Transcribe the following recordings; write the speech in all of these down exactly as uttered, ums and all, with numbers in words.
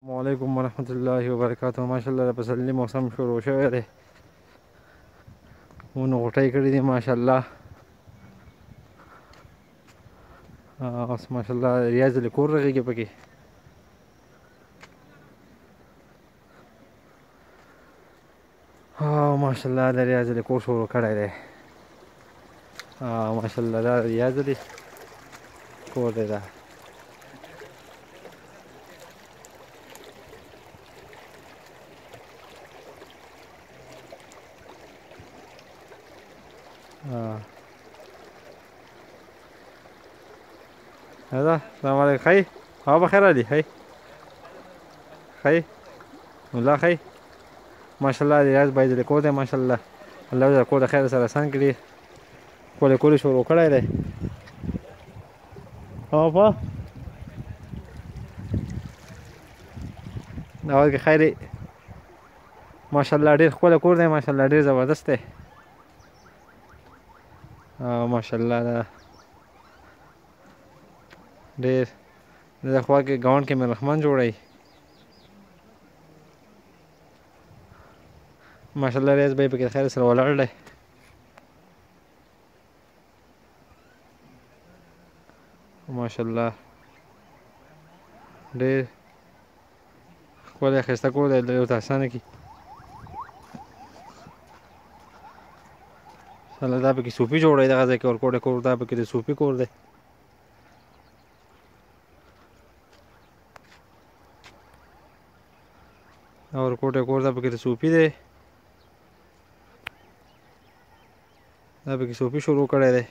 السلام علیکم ورحمت الله وبرکاته. ماشاءالله د پسرلي موسم شروع شوی دی، ونو غوټۍ کړي دي ماشاءالله. اوس ماشاءالله ریاض له کور رغېږي پکې. او ماشاءالله د ریاض له کور شروع کړی دی. ماشاءالله دا ریاض دی کور دی دا. هذا السلام عليكم خي هوا بخير علي خي خي والله خي ماشاءالله ریاض باید د کور دی ماشاءالله. الله د کور د خیر سره اسان کړي. کور کور شروع کړی دی. او په اول کې خیر ماشاءالله ډېر ښکلی کور دی ماشاءالله ډېر زبردست دی. او ماشاءالله ډېر د خوا کې ګاونډ کې مې رحمان جوړوي ماشاءالله. ریاض بھائی پکې خیر سره ولاړ دی. ماشاءالله ډېر ښکلی ښایسته کور دی، یو ته اسانه کړي. دا پکې صوفي جوړوي دغه ځای کې ورکوټه کور دا پکې د صوفي کور دی. ورکوټه کور دا پکې د صوفي دی. دا پکې صوفي شروع کړی دی.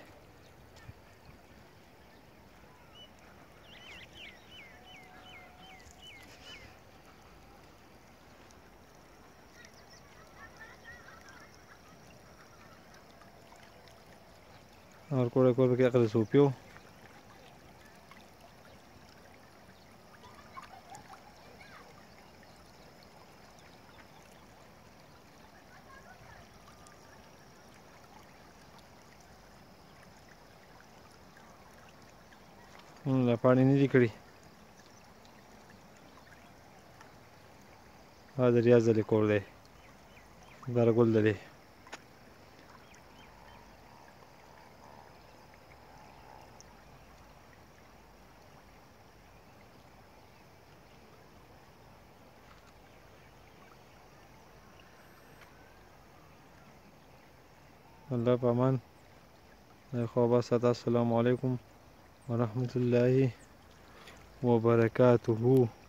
ورکوټه کور پکې هغه د صوفي و. لا پاڼې نه دي کړي. دا د ریاض د کور دی، دارګل د دی. الله په امان د خوا بس. السلام علیکم ورحمة الله وبركاته.